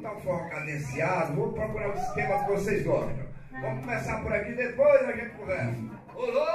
botar um forró cadenciado, vou procurar um esquema que vocês gostam. Vamos começar por aqui, depois a gente conversa. Olô!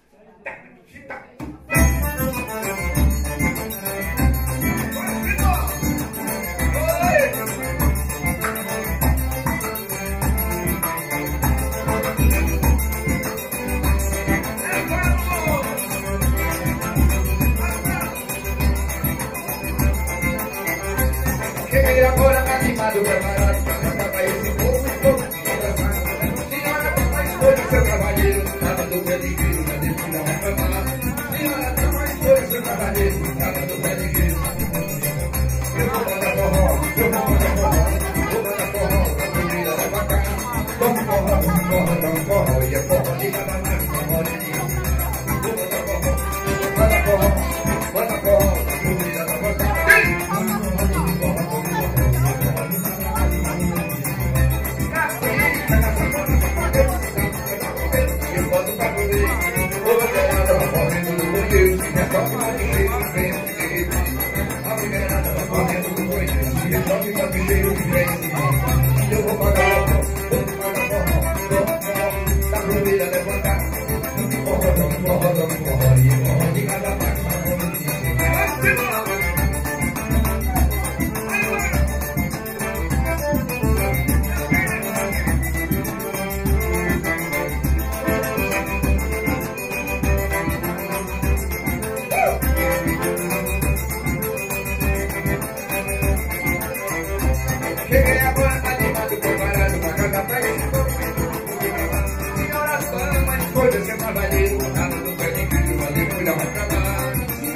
Cheguei agora animado, preparado pra cantar pra esse povo e povo que dançar. Senhora, tá mais coisa, seu cavalheiro, tava do pé de grilo, já deixa não reclamar. Senhora, tá mais coisa, seu cavalheiro, tava do pé de grilo. Eu vou mandar forró, eu vou mandar forró, vou mandar forró, pra comida da vaca. Vamos forró, vamos forró, e é forró de cada mais, forró de dia. Vou mandar forró, manda forró, manda forró, pra comida da vaca. Eu vou pagar da primeira levantar. Forró, de cada parte. Cheguei agora animado, preparado pra cantar pra esse povo. Senhoras, damas, coisas sem trabalheiro, nada do pé de grilo, mas depois já vai acabar.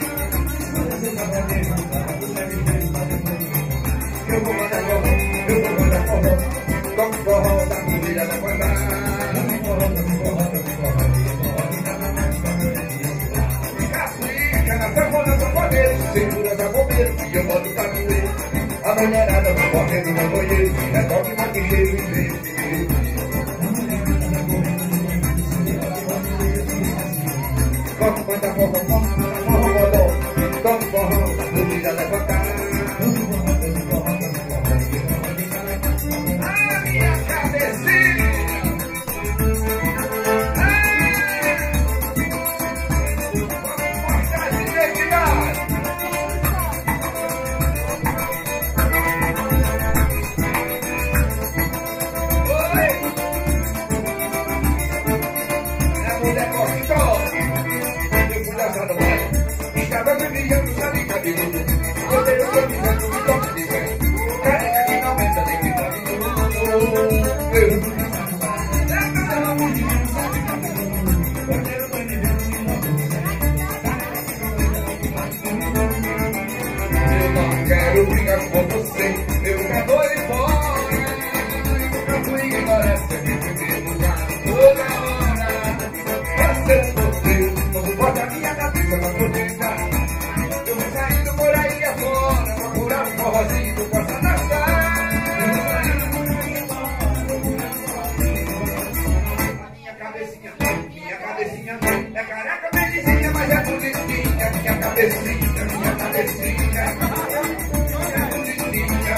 Eu vou mandar forró, eu vou mandar forró, toco forró da comida da guardar. Capricha na sanfona, sanfoneiro, segura da bombeiro, e eu boto pra doer. A mulherada vai correndo no banheiro, retoque maquineiro e verde. Vamos mandar forró, vamos mandar forró, vamos forró, a comida levantar. A minha cabecinha! Vamos mostrar essa identidade! Mulher gostou, eu fui dançando mais. Estava brilhando, sabe, cabeludo. Eu dei o dizendo que toque de pé. Careca que não aumenta nem que eu não quero brigar com você, eu já vou embora. Eu fui ignorante, me lugar toda hora. Quando bota a minha cabeça pra proteger, eu vou saindo por aí afora, procurar um forrozinho que eu possa dançar. Minha cabecinha é careca belezinha, mas é bonitinha. Minha cabecinha é bonitinha.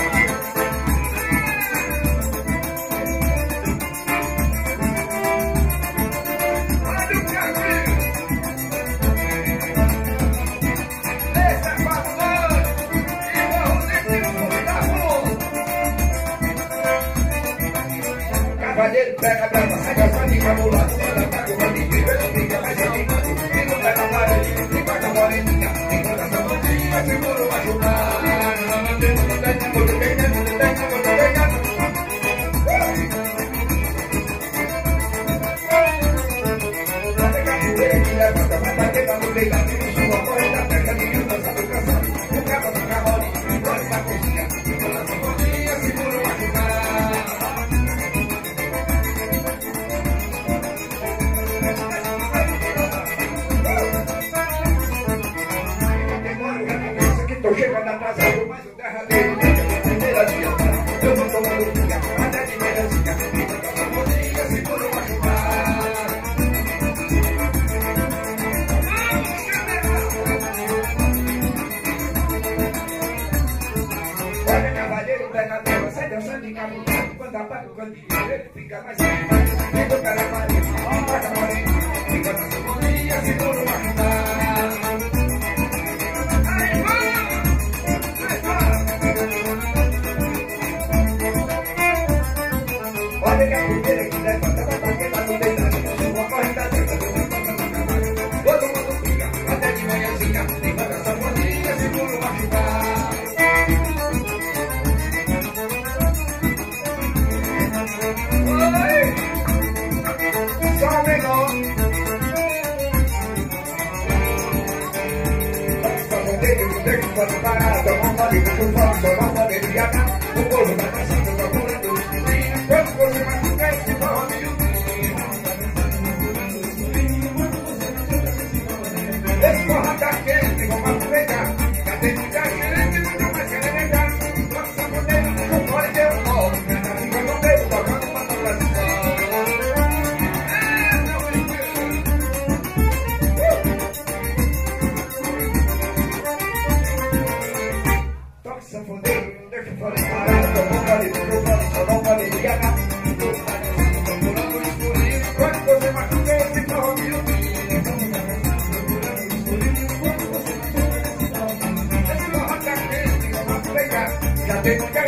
Cavaleiro pega a brava, sai da sua liga, mulata, manda pra cor de vida, não fica mais animado. E não pega a varelinha, nem guarda a moreninha, enquanto essa bandinha segura o ajudar. Vai bater pra no leilão, e sua corre da festa, ninguém dança do cansado. O cabo do cavalo, corre da cozinha, enquanto essa bandinha segura o ajudar. Tô chegando atrasado, mas o derradeiro, primeira pé na tela, sai dançando em cabo. Quando apaga o candeeiro, ele fica mais animado. Fica o pé na parede, apaga a parede. Fica na sinfonia, segura o machucar. Aí vai! Olha que a primeira que levanta, vai pra quem tá no deitado. Sua corre da teta, todo mundo fica, até de manhãzinha. Fica na sinfonia, segura o machucar. Só menor. Só não tem que fazer parado. Não pode ir pro fora, só não pode viajar. O povo tá passando, procurando os vizinhos. Quando você machucar, esse forró de Yuquinho. Esse forró tá quente, vamos aproveitar. Já tem muita gente, nunca mais quer negar. Nossa, poder, não pode ter um nó. Fica no meio, tocando uma pra cima. Sanfoneiro, não deixa o fone parado. Não pode ir pro fone, só não pode viajar. O povo tá dançando, procurando o escurinho. Quando você machuca, esse forró de Yuquinho. Esse forró tá quente, vamos aproveitar. Já tem muita